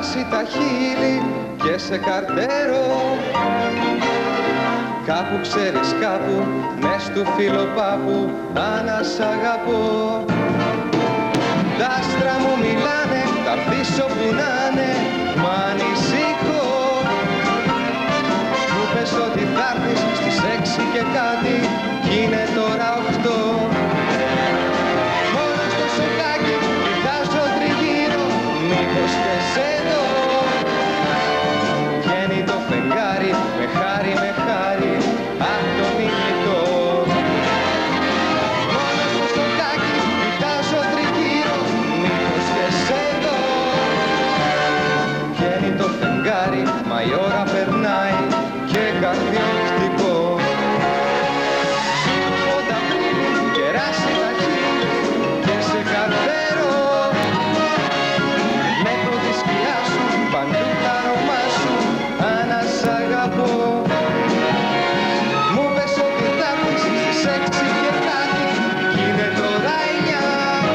κεράσει τα χείλη και σε καρτέρω. Κάπου ξέρεις κάπου, μες του φιλοπάπου, άνα σ' αγαπώ. Τα άστρα μου μιλάνε, τα πίσω που να'ναι, μ' ανησυχώ. Μου πες ότι θα έρθεις στις 6 και κάτι, κι είναι τώρα 8. Μόνο στο σοκάκι κοιτάζω τριγύρω, μήπως και σε δω. Βγαίνει το φεγγάρι, με χάρη, απ' το μυθικό. Μόνο στο σοκάκι κοιτάζω τριγύρω, μήπως και σε δω. Βγαίνει το φεγγάρι, μα η ώρα περνάει και καρδιοχτυπώ. Όταν πριν κεράσει τα χείλη και σε καρτέρω, βλέπω τη σκιά σου, παντού τα αρώμα σου, άνα σ' αγαπώ. Μου πες ότι θα έρθεις στις 6 και κάτι, κι είναι τώρα 9.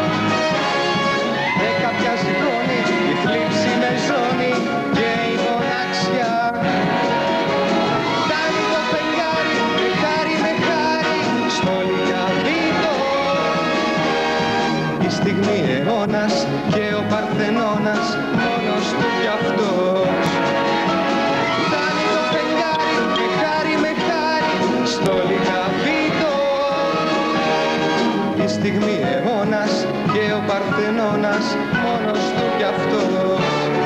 10 πια σηκώνει, η θλίψη με ζώνει και η μοναξιά. Φτάνει το φεγγάρι, με χάρη, στο λικαβίτο. Η στιγμή αιώνας και ο Παρθενώνας, μόνος του κι αυτός. Φτάνει το φεγγάρι, με χάρη, στο λικαβίτο. Η στιγμή αιώνας και ο Παρθενώνας, μόνος του κι αυτός.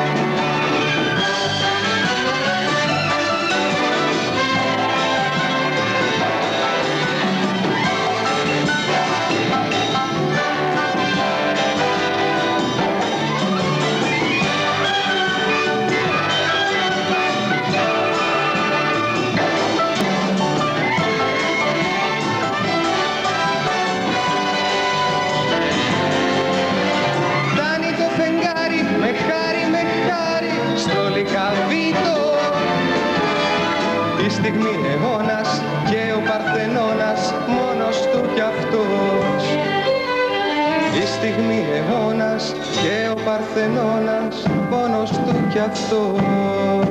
Η στιγμή αιώνας και ο Παρθενώνας, μόνος του κι αυτός. Η στιγμή αιώνας και ο Παρθενώνας, μόνος του κι αυτός.